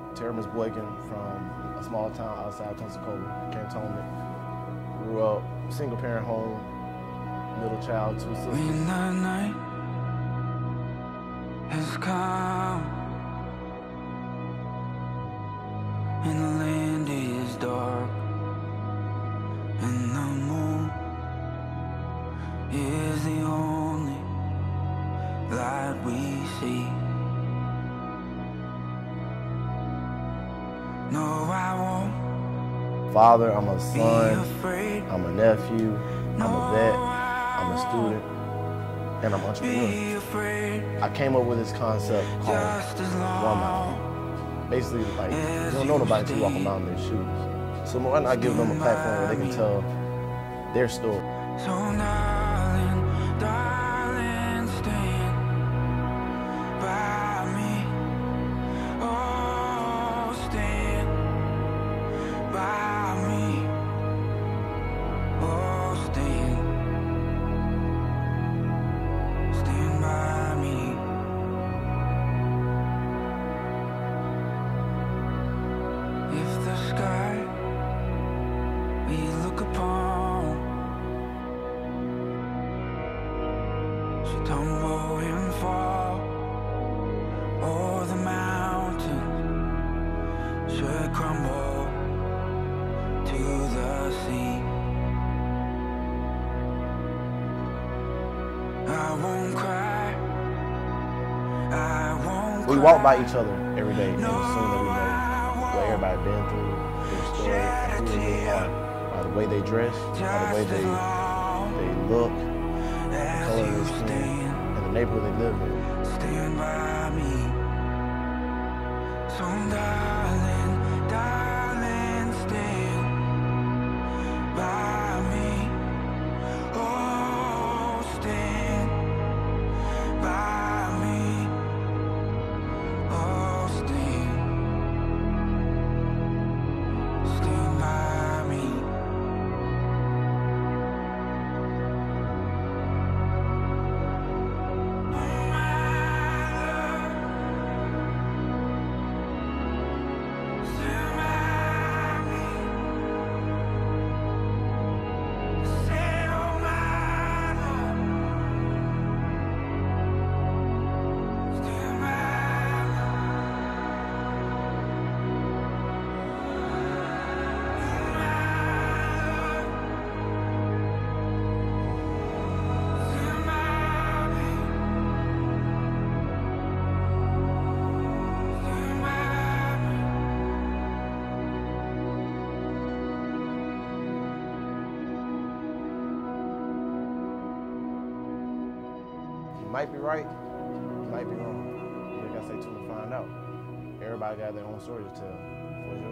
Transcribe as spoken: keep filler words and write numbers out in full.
Terrence Boykin from a small town outside Pensacola, Cantonment. Grew up, single parent home, middle child, two sisters. When the night has come and the land is dark and the moon is the only light we see. No, I won't. Father, I'm a son, I'm a nephew, I'm a vet, I'm a student, and I'm an entrepreneur. I came up with this concept called One Mouth. Basically, like, you don't know nobody until you walk around in their shoes. So why not give them a platform where they can tell their story? So darling, darling, stand by me. Oh, stand by me. Oh, stand, stand by me. If the sky we look upon should tumble and fall, or the mountains should crumble to the sea, I won't cry, I won't We cry. walk by each other every day and assume that we know what everybody been through, their story, and who they really are, by the way they dress, by the way they, they look, the color of their skin, and the neighborhood they live in. Stand by me. So darling, darling, stand by me. Oh, stand by me. Oh, stand, stand by me. You might be right, you might be wrong. You gotta stay tuned to find out. Everybody got their own story to tell. What's yours?